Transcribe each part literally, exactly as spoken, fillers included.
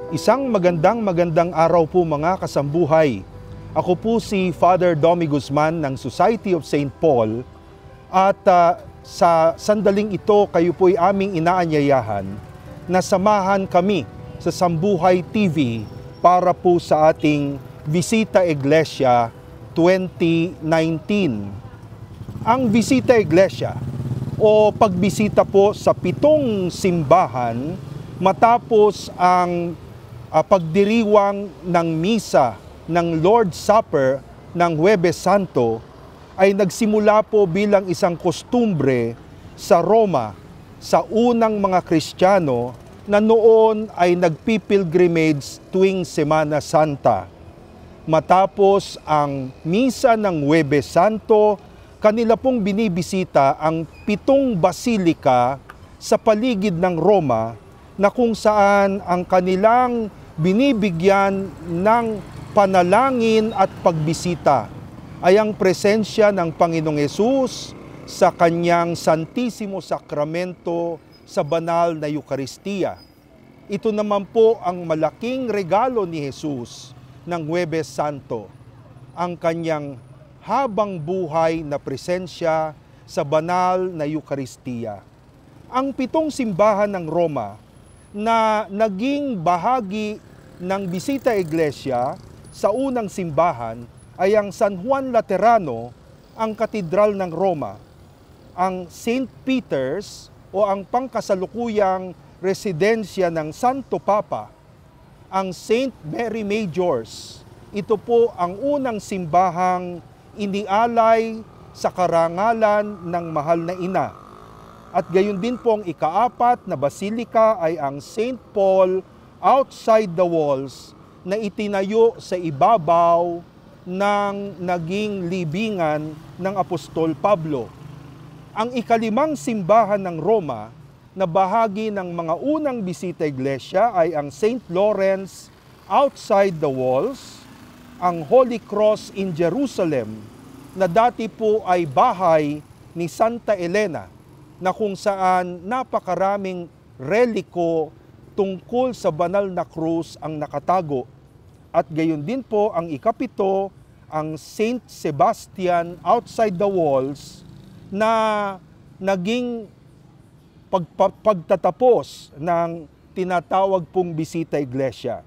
Isang magandang magandang araw po mga kasambuhay. Ako po si Father Domi Guzman ng Society of Saint Paul at uh, sa sandaling ito kayo po'y aming inaanyayahan na samahan kami sa Sambuhay T V para po sa ating Visita Iglesia twenty nineteen. Ang Visita Iglesia o pagbisita po sa pitong simbahan matapos ang uh, pagdiriwang ng misa ng Lord's Supper ng Huwebes Santo ay nagsimula po bilang isang kostumbre sa Roma sa unang mga Kristiyano na noon ay nagpipilgrimage tuwing Semana Santa. Matapos ang misa ng Huwebes Santo, kanila pong binibisita ang pitong basilika sa paligid ng Roma na kung saan ang kanilang binibigyan ng panalangin at pagbisita ay ang presensya ng Panginoong Hesus sa kanyang Santisimo Sakramento sa banal na Eucharistia. Ito naman po ang malaking regalo ni Hesus ng Huwebes Santo, ang kanyang habang buhay na presensya sa banal na Eucharistia. Ang pitong simbahan ng Roma na naging bahagi ng Bisita Iglesia sa unang simbahan ay ang San Juan Laterano, ang Katedral ng Roma, ang Saint Peter's o ang pangkasalukuyang residensya ng Santo Papa, ang Saint Mary Majors. Ito po ang unang simbahang inialay sa karangalan ng mahal na ina. At gayon din po ang ikaapat na basilika ay ang Saint Paul outside the walls na itinayo sa ibabaw ng naging libingan ng Apostol Pablo. Ang ikalimang simbahan ng Roma na bahagi ng mga unang bisita iglesia ay ang Saint Lawrence outside the walls, ang Holy Cross in Jerusalem na dati po ay bahay ni Santa Elena na kung saan napakaraming reliko tungkol sa banal na krus ang nakatago. At gayon din po ang ikapito, ang Saint Sebastian outside the walls na naging pagpa pagtatapos ng tinatawag pong bisita iglesia.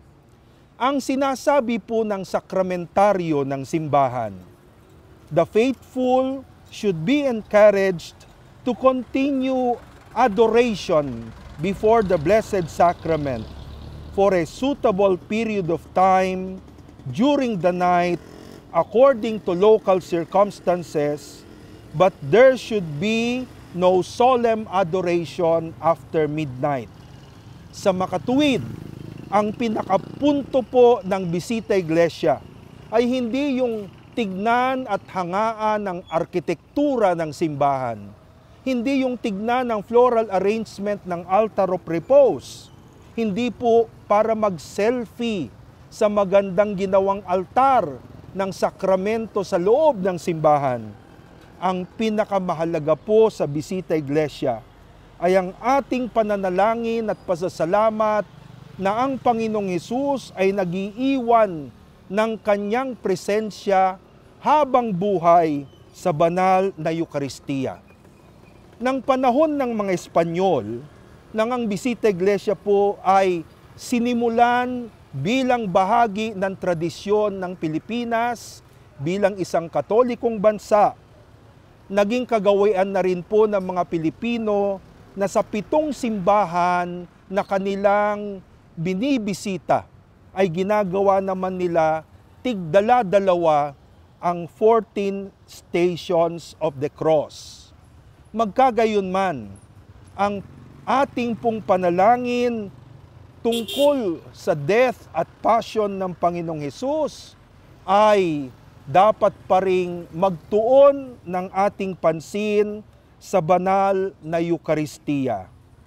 Ang sinasabi po ng sakramentaryo ng simbahan, the faithful should be encouraged to continue adoration before the Blessed Sacrament for a suitable period of time during the night according to local circumstances, but there should be no solemn adoration after midnight. Sa makatuwid, ang pinakapunto po ng bisita iglesia ay hindi yung tignan at hangaan ng arkitektura ng simbahan, hindi yung tignan ng floral arrangement ng altar of repose, hindi po para mag-selfie sa magandang ginawang altar ng sakramento sa loob ng simbahan. Ang pinakamahalaga po sa bisita iglesia ay ang ating pananalangin at pasasalamat na ang Panginoong Hesus ay nag-iiwan ng kanyang presensya habang buhay sa banal na Eucharistia. Nang panahon ng mga Espanyol, nang ang bisita iglesia po ay sinimulan bilang bahagi ng tradisyon ng Pilipinas bilang isang katolikong bansa, naging kagawian na rin po ng mga Pilipino na sa pitong simbahan na kanilang binibisita ay ginagawa naman nila tigdala-dalawa ang fourteen Stations of the Cross. Magkagayon man, ang ating pong panalangin tungkol sa death at passion ng Panginoong Hesus ay dapat pa ring magtuon ng ating pansin sa banal na Eucharistia.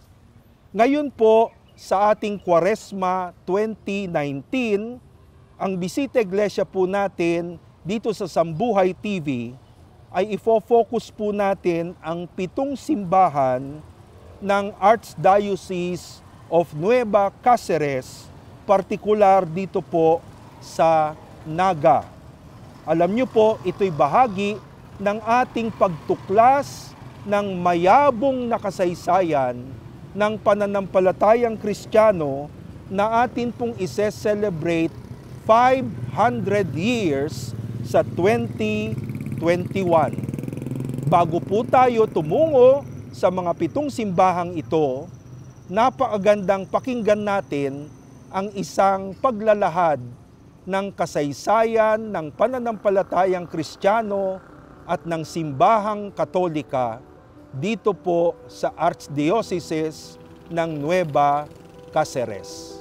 Ngayon po, sa ating Kwaresma twenty nineteen, ang bisita iglesia po natin dito sa Sambuhay T V ay ifo-focus po natin ang pitong simbahan ng Archdiocese of Nueva Cáceres partikular dito po sa Naga. Alam niyo po, ito'y bahagi ng ating pagtuklas ng mayabong na kasaysayan ng pananampalatayang Kristiyano na atin pong ise-celebrate five hundred years sa twenty twenty-one. Bago po tayo tumungo sa mga pitong simbahang ito, napakagandang pakinggan natin ang isang paglalahad ng kasaysayan ng pananampalatayang Kristiyano at ng simbahang Katolika dito po sa Archdiocese ng Nueva Cáceres.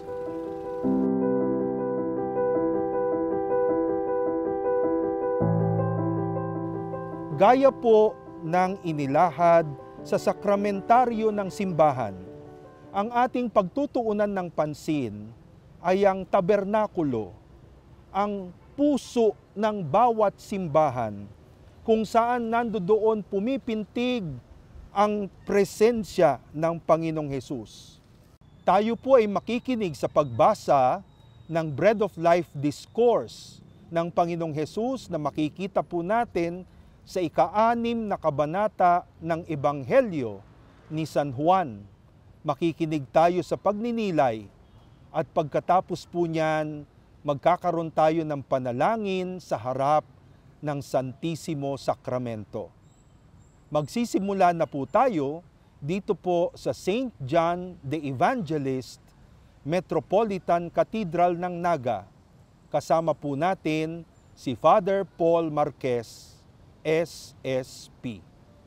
Gaya po ng inilahad sa sakramentaryo ng simbahan, ang ating pagtutuunan ng pansin ay ang tabernakulo, ang puso ng bawat simbahan, kung saan nandoon pumipintig ang presensya ng Panginoong Hesus. Tayo po ay makikinig sa pagbasa ng Bread of Life Discourse ng Panginoong Hesus na makikita po natin sa ika-anim na kabanata ng Ebanghelyo ni San Juan. Makikinig tayo sa pagninilay at pagkatapos po niyan, magkakaroon tayo ng panalangin sa harap ng Santisimo Sakramento. Magsisimula na po tayo dito po sa Saint John the Evangelist, Metropolitan Cathedral ng Naga. Kasama po natin si Father Paul Marquez, S S P.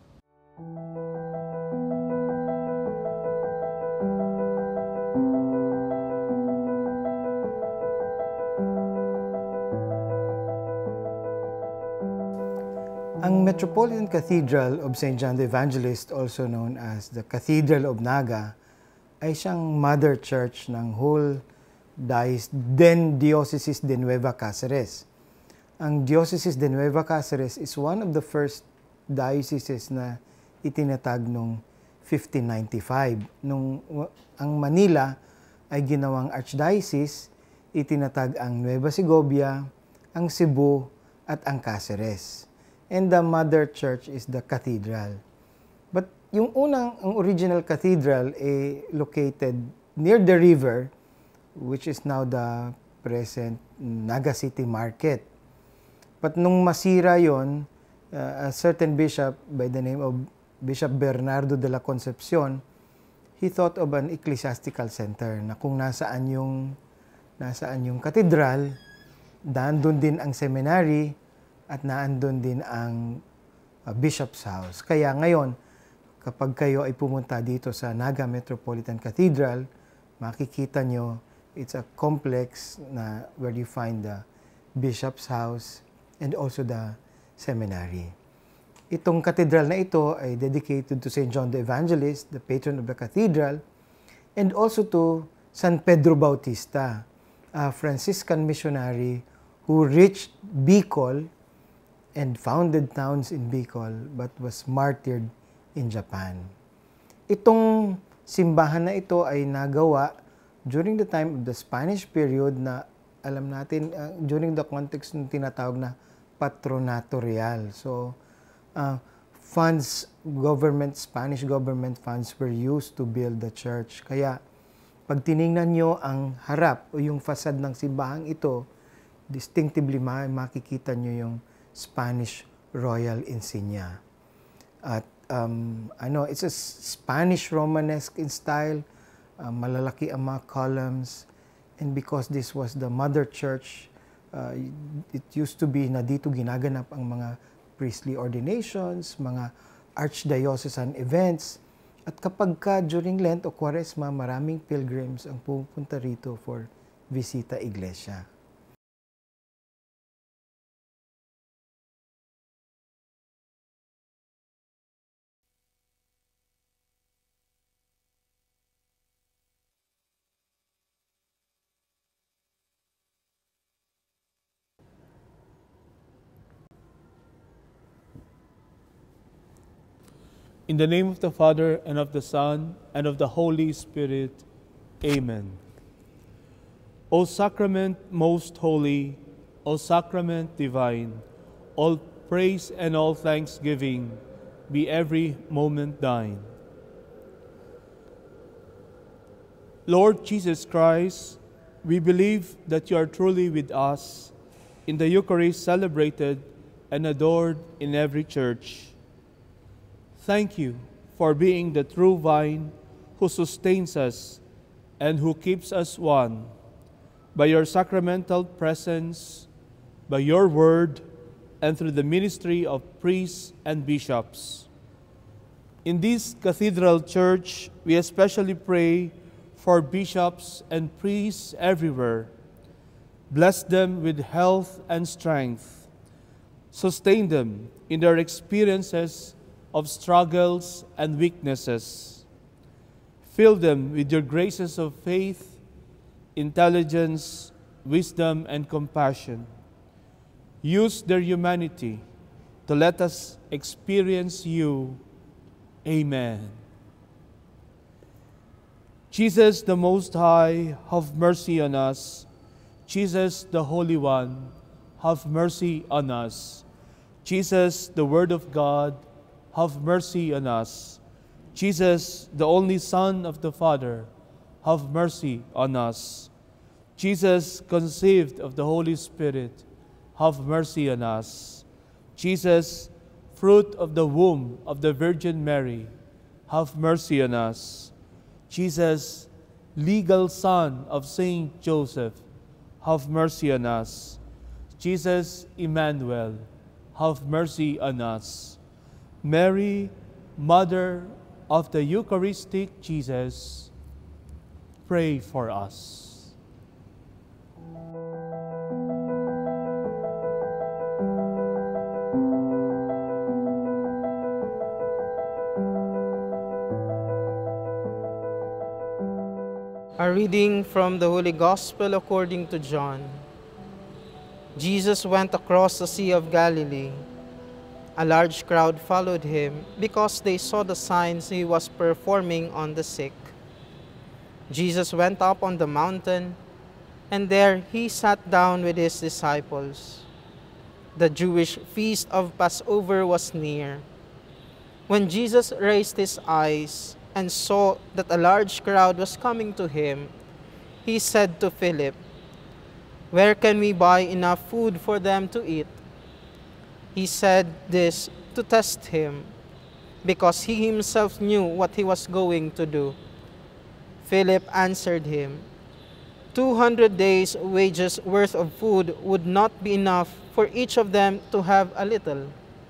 Ang Metropolitan Cathedral of Saint John the Evangelist, also known as the Cathedral of Naga, ay siyang mother church ng whole then Diocese de Nueva Cáceres. Ang Diocese de Nueva Cáceres is one of the first dioceses na itinatag noong fifteen ninety-five. Nung ang Manila ay ginawang archdiocese, itinatag ang Nueva Segovia, ang Cebu, at ang Cáceres. And the mother church is the cathedral. But yung unang, ang original cathedral ay located near the river, which is now the present Naga City Market. But nung masira yon, uh, a certain bishop by the name of Bishop Bernardo de la Concepcion, he thought of an ecclesiastical center na kung nasaan yung, nasaan yung katedral, naandun din ang seminary, at naandun din ang uh, bishop's house. Kaya ngayon, kapag kayo ay pumunta dito sa Naga Metropolitan Cathedral, makikita nyo, it's a complex na where you find the bishop's house and also the seminary. Itong katedral na ito ay dedicated to Saint John the Evangelist, the patron of the cathedral, and also to San Pedro Bautista, a Franciscan missionary who reached Bicol and founded towns in Bicol but was martyred in Japan. Itong simbahan na ito ay nagawa during the time of the Spanish period na alam natin, uh, during the context ng tinatawag na Patronato Real. So, uh, funds, government, Spanish government funds were used to build the church. Kaya, pag tinignan nyo ang harap o yung fasad ng simbahang ito, distinctively makikita nyo yung Spanish royal insignia. At um, ano, it's a Spanish Romanesque in style, uh, malalaki ang mga columns, and because this was the mother church, uh, it used to be na dito ginaganap ang mga priestly ordinations, mga archdiocesan events, at kapag ka during Lent o Quaresma, maraming pilgrims ang pupunta rito for visita iglesia. In the name of the Father, and of the Son, and of the Holy Spirit. Amen. O sacrament most holy, O sacrament divine, all praise and all thanksgiving be every moment thine. Lord Jesus Christ, we believe that you are truly with us in the Eucharist celebrated and adored in every church. Thank you for being the true vine who sustains us and who keeps us one. By your sacramental presence, by your word, and through the ministry of priests and bishops. In this cathedral church, we especially pray for bishops and priests everywhere. Bless them with health and strength. Sustain them in their experiences of struggles and weaknesses. Fill them with your graces of faith, intelligence, wisdom, and compassion. Use their humanity to let us experience you. Amen. Jesus the Most High, have mercy on us. Jesus the Holy One, have mercy on us. Jesus, the Word of God, have mercy on us. Jesus, the only Son of the Father, have mercy on us. Jesus, conceived of the Holy Spirit, have mercy on us. Jesus, fruit of the womb of the Virgin Mary, have mercy on us. Jesus, legal son of Saint Joseph, have mercy on us. Jesus, Emmanuel, have mercy on us. Mary, Mother of the Eucharistic Jesus, pray for us. A reading from the Holy Gospel according to John. Jesus went across the Sea of Galilee. A large crowd followed him because they saw the signs he was performing on the sick. Jesus went up on the mountain, and there he sat down with his disciples. The Jewish feast of Passover was near. When Jesus raised his eyes and saw that a large crowd was coming to him, he said to Philip, "Where can we buy enough food for them to eat?" He said this to test him, because he himself knew what he was going to do. Philip answered him, Two hundred days' wages worth of food would not be enough for each of them to have a little."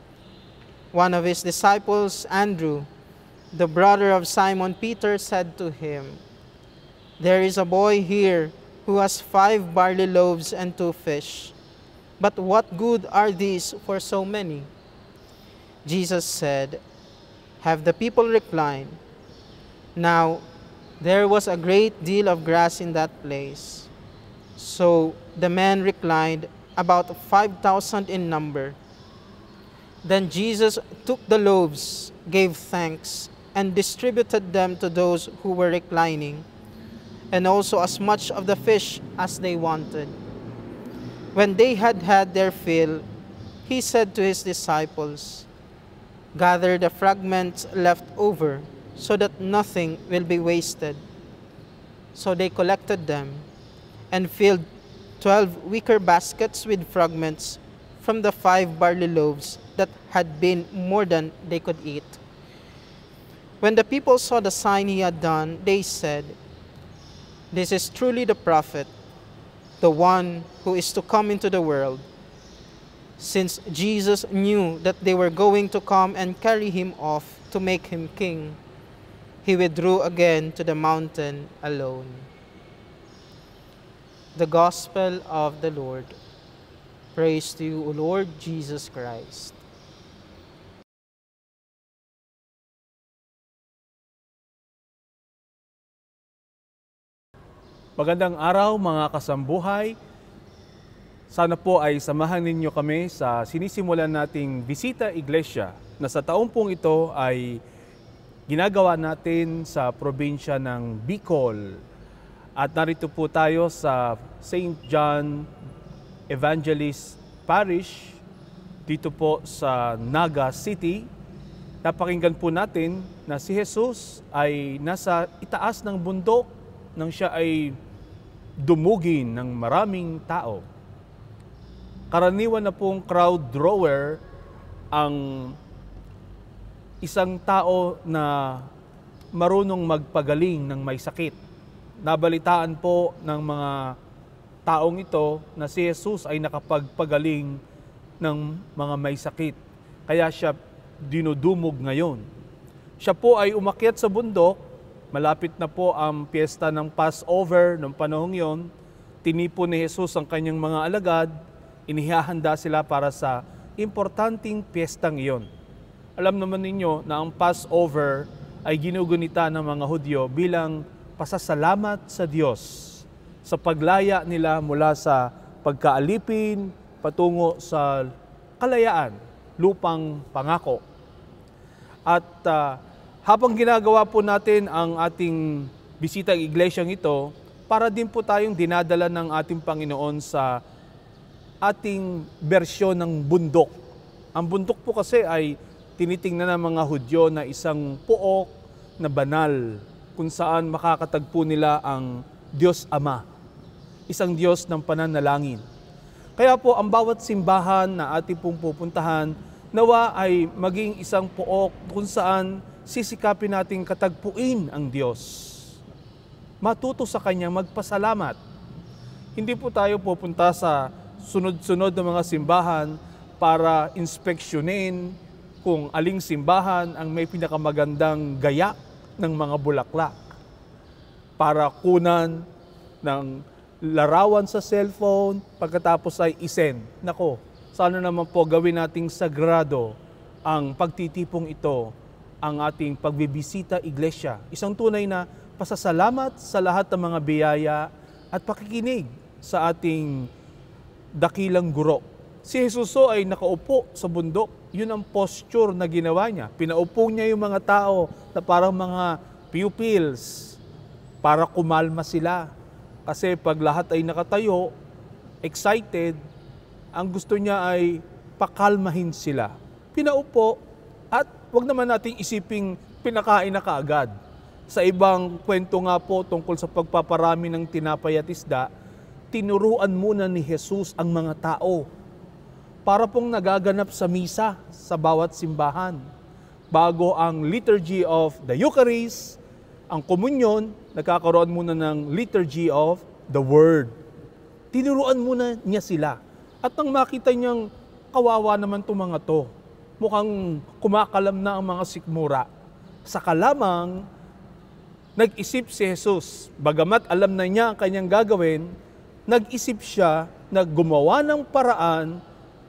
One of his disciples, Andrew, the brother of Simon Peter, said to him, "There is a boy here who has five barley loaves and two fish. But what good are these for so many?" Jesus said, "Have the people recline." Now there was a great deal of grass in that place. So the men reclined, about five thousand in number. Then Jesus took the loaves, gave thanks, and distributed them to those who were reclining, and also as much of the fish as they wanted. When they had had their fill, he said to his disciples, "Gather the fragments left over, so that nothing will be wasted." So they collected them, and filled twelve wicker baskets with fragments from the five barley loaves that had been more than they could eat. When the people saw the sign he had done, they said, "This is truly the prophet, the one who is to come into the world." Since Jesus knew that they were going to come and carry him off to make him king, he withdrew again to the mountain alone. The Gospel of the Lord. Praise to you, O Lord Jesus Christ. Magandang araw mga kasambuhay. Sana po ay samahan ninyo kami sa sinisimulan nating Bisita Iglesia na sa taong pong ito ay ginagawa natin sa probinsya ng Bicol. At narito po tayo sa Saint John Evangelist Parish, dito po sa Naga City. Napakinggan po natin na si Jesus ay nasa itaas ng bundok nang siya ay dumugin ng maraming tao. Karaniwan na pong crowd drawer ang isang tao na marunong magpagaling ng may sakit. Nabalitaan po ng mga taong ito na si Jesus ay nakapagpagaling ng mga may sakit. Kaya siya dinudumog ngayon. Siya po ay umakyat sa bundok, malapit na po ang piyesta ng Passover ng panahong yon. Tinipon ni Jesus ang kanyang mga alagad, inihahanda sila para sa importanteng piyestang iyon. Alam naman ninyo na ang Passover ay ginugunita ng mga Hudyo bilang pasasalamat sa Diyos sa paglaya nila mula sa pagkaalipin patungo sa kalayaan, lupang pangako. At uh, habang ginagawa po natin ang ating bisitang iglesyang ito, para din po tayong dinadala ng ating Panginoon sa ating bersyon ng bundok. Ang bundok po kasi ay tinitingnan ng mga Hudyo na isang puok na banal, kung saan makakatagpo nila ang Diyos Ama, isang Diyos ng pananalangin. Kaya po ang bawat simbahan na ating pong pupuntahan, nawa ay maging isang pook kung saan sisikapin nating katagpuin ang Diyos. Matuto sa Kanya magpasalamat. Hindi po tayo pupunta sa sunod-sunod na mga simbahan para inspeksyonin kung aling simbahan ang may pinakamagandang gaya ng mga bulaklak, para kunan ng larawan sa cellphone, pagkatapos ay isend. Nako, sana naman po gawin nating sagrado ang pagtitipong ito, ang ating pagbibisita iglesia. Isang tunay na pasasalamat sa lahat ng mga biyaya at pakikinig sa ating dakilang guro. Si Jesus ay nakaupo sa bundok. Yun ang posture na ginawa niya. Pinaupo niya yung mga tao na parang mga pupils para kumalma sila. Kasi pag lahat ay nakatayo, excited, ang gusto niya ay pakalmahin sila. Pinaupo at wag naman nating isiping pinakain na kaagad. Sa ibang kwento nga po tungkol sa pagpaparami ng tinapay at isda, tinuruan muna ni Jesus ang mga tao para pong nagaganap sa misa sa bawat simbahan. Bago ang liturgy of the Eucharist, ang komunyon, nagkakaroon muna ng liturgy of the Word. Tinuruan muna niya sila. At nang makita niyang kawawa naman itong mga to, mukhang kumakalam na ang mga sikmura, saka lamang nag-isip si Jesus. Bagamat alam na niya ang kanyang gagawin, nag-isip siya na gumawa ng paraan,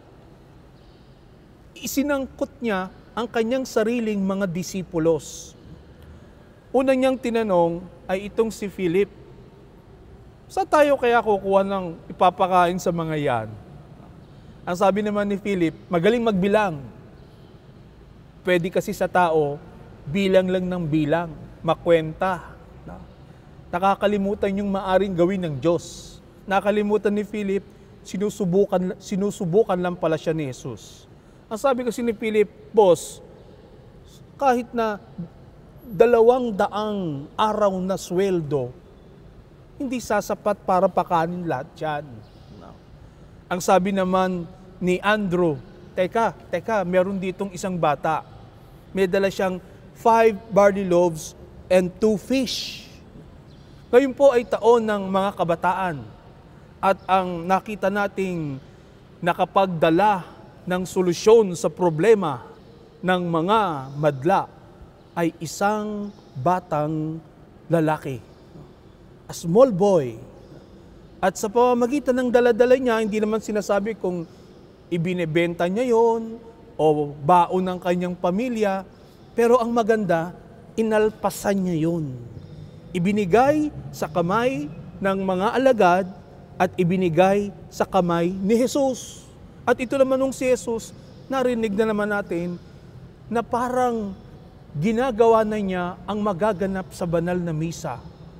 isinangkot niya ang kanyang sariling mga disipulos. Una niyang tinanong ay itong si Philip, saan tayo kaya kukuha ng ipapakain sa mga yan? Ang sabi naman ni Philip, magaling magbilang. Pwede kasi sa tao, bilang lang ng bilang, makwenta. Nakakalimutan yung maaring gawin ng Diyos. Nakalimutan ni Philip, sinusubukan, sinusubukan lang pala siya ni Jesus. Ang sabi kasi ni Philip, boss, kahit na dalawang daang araw na sweldo, hindi sasapat para pakanin lahat yan. No. Ang sabi naman ni Andrew, teka, teka, meron ditong isang bata. May dala siyang five barley loaves and two fish. Ngayon po ay taon ng mga kabataan. At ang nakita nating nakapagdala ng solusyon sa problema ng mga madla ay isang batang lalaki. A small boy. At sa pamamagitan ng daladala niya, hindi naman sinasabi kung ibinebenta niya yon o baon ng kanyang pamilya, pero ang maganda, inalpasan niya yon. Ibinigay sa kamay ng mga alagad at ibinigay sa kamay ni Jesus. At ito naman nung si Jesus, narinig na naman natin na parang ginagawa na niya ang magaganap sa banal na misa.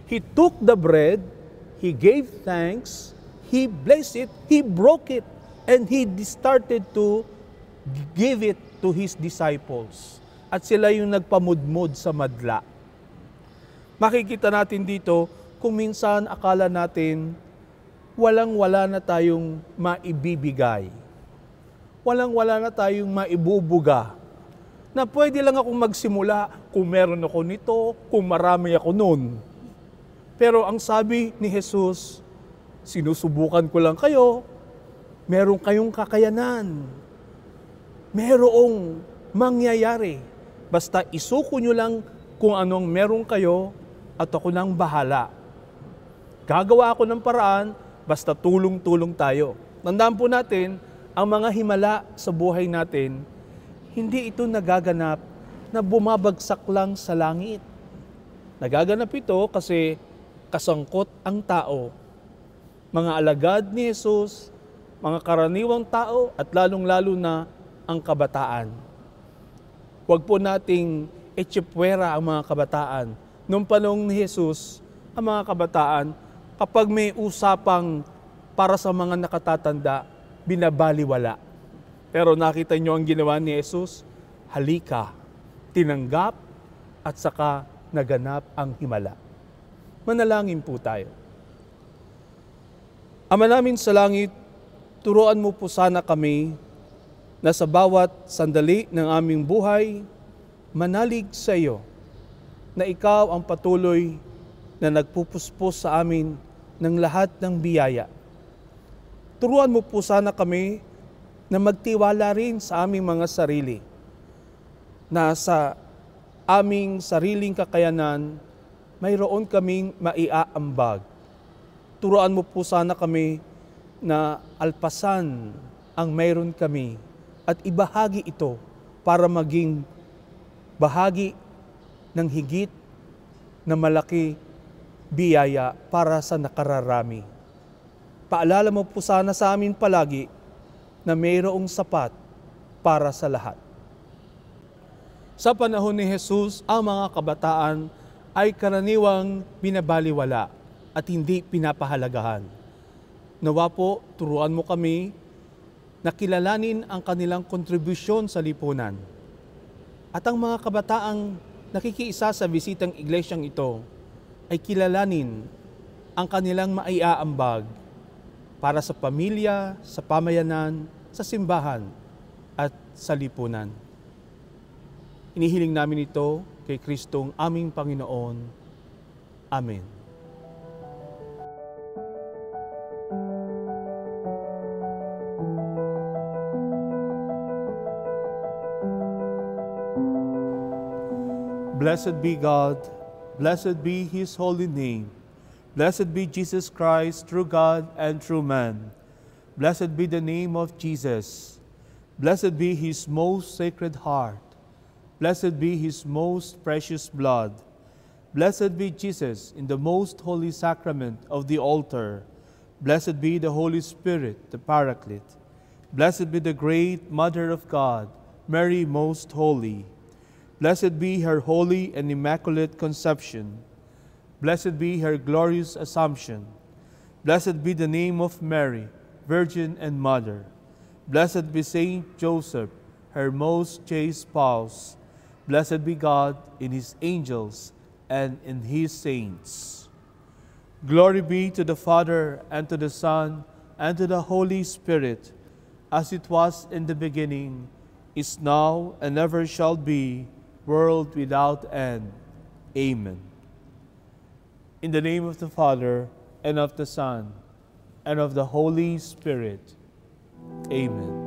He took the bread, He gave thanks, He blessed it, He broke it, and He started to give it to His disciples. At sila yung nagpamudmod sa madla. Makikita natin dito kung minsan akala natin walang-wala na tayong maibibigay. Walang-wala na tayong maibubuga. Na pwede lang akong magsimula kung meron ako nito, kung marami ako nun. Pero ang sabi ni Jesus, sinusubukan ko lang kayo, meron kayong kakayanan. Merong mangyayari. Basta isuko nyo lang kung anong meron kayo at ako nang bahala. Gagawa ako ng paraan, basta tulong-tulong tayo. Tandaan po natin, ang mga himala sa buhay natin, hindi ito nagaganap na bumabagsak lang sa langit. Nagaganap ito kasi kasangkot ang tao. Mga alagad ni Jesus, mga karaniwang tao at lalong-lalo na ang kabataan. Huwag po nating etsipwera ang mga kabataan. Noong panahon ni Jesus, ang mga kabataan, kapag may usapang para sa mga nakatatanda, binabaliwala. Pero nakita nyo ang ginawa ni Jesus, halika, tinanggap at saka naganap ang himala. Manalangin po tayo. Ama namin sa langit, turuan mo po sana kami na sa bawat sandali ng aming buhay, manalig sa iyo na ikaw ang patuloy na nagpupuspos sa amin ng lahat ng biyaya. Turuan mo po sana kami na magtiwala rin sa aming mga sarili, na sa aming sariling kakayanan, mayroon kaming maiaambag. Turuan mo po sana kami na alpasan ang mayroon kami at ibahagi ito para maging bahagi ng higit na malaki biyaya para sa nakararami. Paalala mo po sana sa amin palagi na mayroong sapat para sa lahat. Sa panahon ni Jesus, ang mga kabataan ay karaniwang binabaliwala at hindi pinapahalagahan. Nawa po, turuan mo kami na kilalanin ang kanilang kontribusyon sa lipunan. At ang mga kabataang nakikiisa sa bisitang iglesyang ito ay kilalanin ang kanilang maiaambag para sa pamilya, sa pamayanan, sa simbahan at sa lipunan. Inihiling namin ito kay Kristong aming Panginoon. Amen. Blessed be God, blessed be His holy name. Blessed be Jesus Christ, true God and true man. Blessed be the name of Jesus. Blessed be His most sacred heart. Blessed be His most precious blood. Blessed be Jesus in the most holy sacrament of the altar. Blessed be the Holy Spirit, the Paraclete. Blessed be the great Mother of God, Mary most holy. Blessed be her holy and immaculate conception. Blessed be her glorious assumption. Blessed be the name of Mary, Virgin and Mother. Blessed be Saint Joseph, her most chaste spouse. Blessed be God in His angels and in His saints. Glory be to the Father, and to the Son, and to the Holy Spirit, as it was in the beginning, is now, and ever shall be, world without end. Amen. In the name of the Father, and of the Son, and of the Holy Spirit. Amen.